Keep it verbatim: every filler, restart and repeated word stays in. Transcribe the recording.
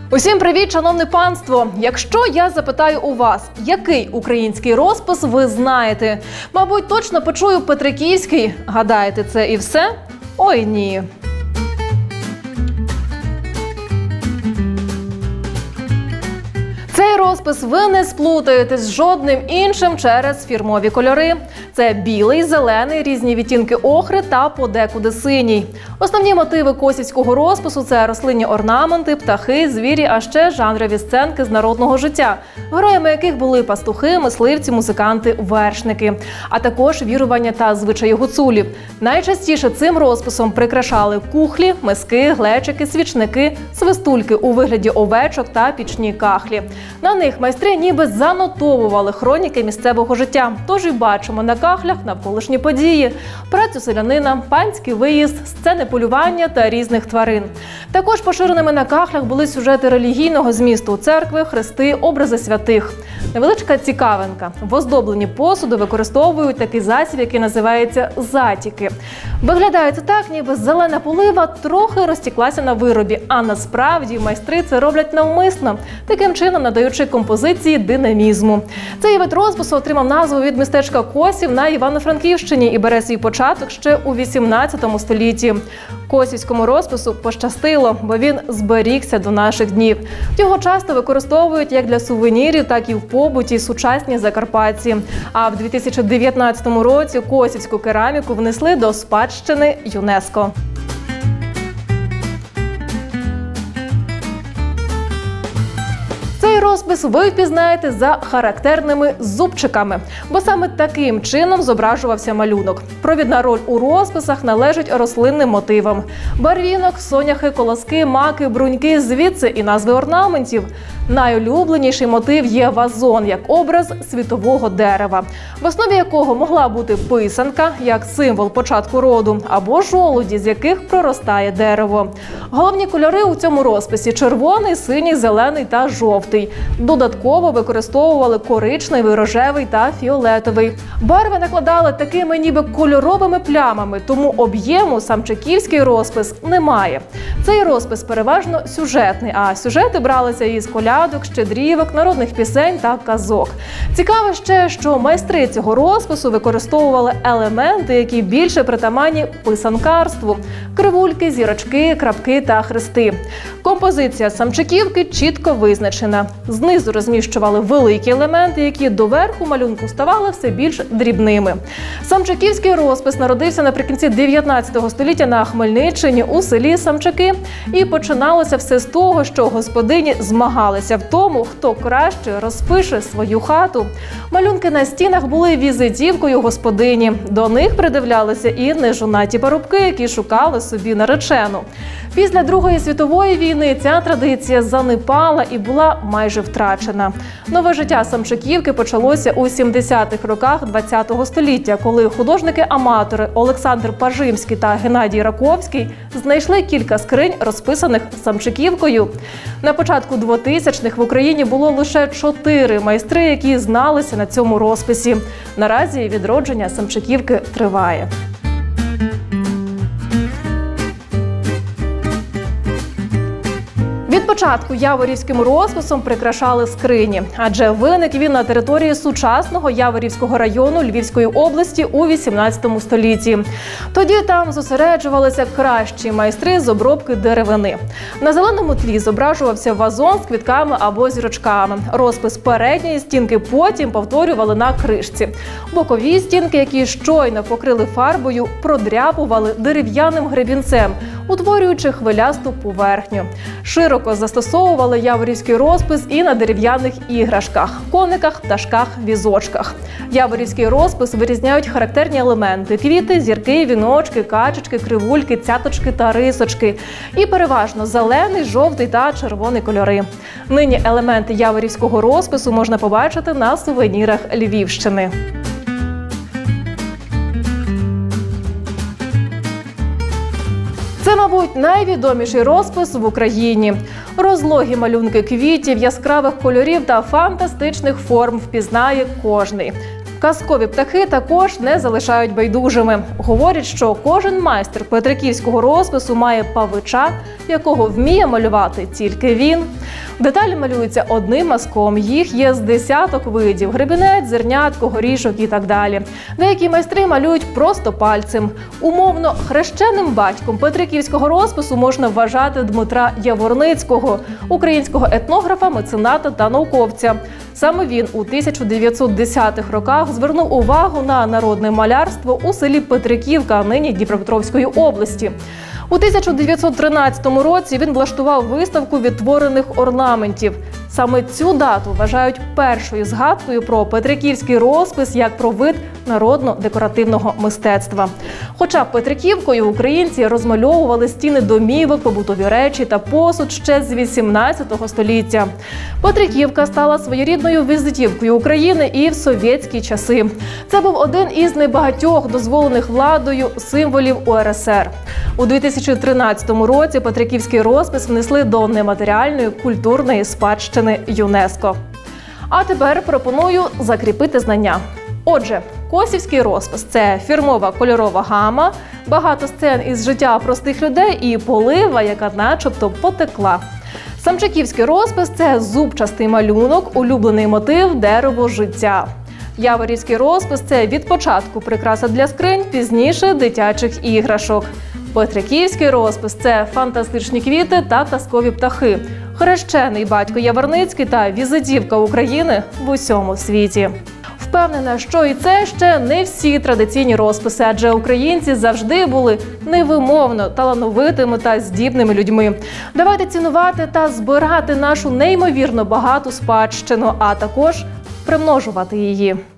Усім привіт, шановне панство! Якщо я запитаю у вас, який український розпис ви знаєте, мабуть, точно почую Петриківський. Гадаєте, це і все? Ой, ні. Цей розпис ви не сплутаєте з жодним іншим через фірмові кольори. Це білий, зелений, різні відтінки охри та подекуди синій. Основні мотиви косівського розпису – це рослинні орнаменти, птахи, звірі, а ще жанрові сценки з народного життя, героями яких були пастухи, мисливці, музиканти, вершники, а також вірування та звичаї гуцулів. Найчастіше цим розписом прикрашали кухлі, миски, глечики, свічники, свистульки у вигляді овечок та пічні кахлі. На них майстри ніби занотовували хроніки місцевого життя. Тож і бачимо на кахлях навколишні події, працю селянина, панський виїзд, сцени полювання та різних тварин. Також поширеними на кахлях були сюжети релігійного змісту – церкви, хрести, образи святих. Невеличка цікавинка. В оздобленні посуду використовують такий засіб, який називається затіки. Виглядає це так, ніби зелена полива трохи розтіклася на виробі, а насправді майстри це роблять навмисно, таким чином надаючи композиції динамізму. Цей вид розпису отримав назву від містечка Косів на Івано-Франківщині і бере свій початок ще у вісімнадцятому столітті. Косівському розпису пощастило, бо він зберігся до наших днів. Його часто використовують як для сувенірів, так і в побуті сучасні закарпатці. А в дві тисячі дев'ятнадцятому році косівську кераміку внесли до спадщини ЮНЕСКО. Цей розпис ви впізнаєте за характерними зубчиками, бо саме таким чином зображувався малюнок. Провідна роль у розписах належить рослинним мотивам. Барвінок, соняхи, колоски, маки, бруньки, звідси і назви орнаментів. Найулюбленіший мотив є вазон, як образ світового дерева, в основі якого могла бути писанка, як символ початку роду, або жолуді, з яких проростає дерево. Головні кольори у цьому розписі – червоний, синій, зелений та жовтий. Додатково використовували коричневий, рожевий та фіолетовий. Барви накладали такими ніби кольоровими плямами, тому об'єму самчиківський розпис не має. Цей розпис переважно сюжетний, а сюжети бралися із колядок, щедрівок, народних пісень та казок. Цікаво ще, що майстри цього розпису використовували елементи, які більше притаманні писанкарству – кривульки, зірочки, крапки та хрести. Композиція самчиківки чітко визначена. Знизу розміщували великі елементи, які доверху малюнку ставали все більш дрібними. Самчиківський розпис народився наприкінці дев'ятнадцятого століття на Хмельниччині у селі Самчики. І починалося все з того, що господині змагалися в тому, хто краще розпише свою хату. Малюнки на стінах були візитівкою господині. До них придивлялися і нежонаті парубки, які шукали собі наречену. Після Другої світової війни ця традиція занепала і була майже втрачена. Нове життя Самчиківки почалося у сімдесятих роках ХХ століття, коли художники-аматори Олександр Пажимський та Геннадій Раковський знайшли кілька скринь, розписаних Самчиківкою. На початку двотисячних в Україні було лише чотири майстри, які зналися на цьому розписі. Наразі відродження Самчиківки триває. Від початку яворівським розписом прикрашали скрині, адже виник він на території сучасного Яворівського району Львівської області у вісімнадцятому столітті. Тоді там зосереджувалися кращі майстри з обробки деревини. На зеленому тлі зображувався вазон з квітками або зірочками. Розпис передньої стінки потім повторювали на кришці. Бокові стінки, які щойно покрили фарбою, продряпували дерев'яним гребінцем, утворюючи хвилясту поверхню. Широко застосовували яворівський розпис і на дерев'яних іграшках – кониках, пташках, візочках. Яворівський розпис вирізняють характерні елементи – квіти, зірки, віночки, качечки, кривульки, цяточки та рисочки. І переважно зелений, жовтий та червоний кольори. Нині елементи яворівського розпису можна побачити на сувенірах Львівщини. Це, мабуть, найвідоміший розпис в Україні. Розлогі малюнки квітів, яскравих кольорів та фантастичних форм впізнає кожний. Казкові птахи також не залишають байдужими. Говорять, що кожен майстер петриківського розпису має павича, якого вміє малювати тільки він. Деталі малюються одним мазком, їх є з десяток видів – гребінець, зернятко, горішок і так далі. Деякі майстри малюють просто пальцем. Умовно, хрещеним батьком петриківського розпису можна вважати Дмитра Яворницького, українського етнографа, мецената та науковця. Саме він у тисяча дев'ятсот десятих роках звернув увагу на народне малярство у селі Петриківка, нині Дніпропетровської області. У тисяча дев'ятсот тринадцятому році він влаштував виставку відтворених орнаментів. Саме цю дату вважають першою згадкою про петриківський розпис як про вид народно-декоративного мистецтва. Хоча Петриківкою українці розмальовували стіни домівок, побутові речі та посуд ще з вісімнадцятого століття. Петриківка стала своєрідною візитівкою України і в совєтські часи. Це був один із небагатьох дозволених владою символів У Ер Ес Ер. У дві тисячі тринадцятому році петриківський розпис внесли до нематеріальної культурної спадщини ЮНЕСКО. А тепер пропоную закріпити знання. Отже, косівський розпис – це фірмова кольорова гама, багато сцен із життя простих людей і полива, яка начебто потекла. Самчаківський розпис – це зубчастий малюнок, улюблений мотив – дерево життя. Яворівський розпис – це від початку прикраса для скринь, пізніше – дитячих іграшок. Петриківський розпис – це фантастичні квіти та казкові птахи. Хрещений батько Яворницький та візитівка України в усьому світі. Впевнена, що і це ще не всі традиційні розписи, адже українці завжди були невимовно талановитими та здібними людьми. Давайте цінувати та збирати нашу неймовірно багату спадщину, а також примножувати її.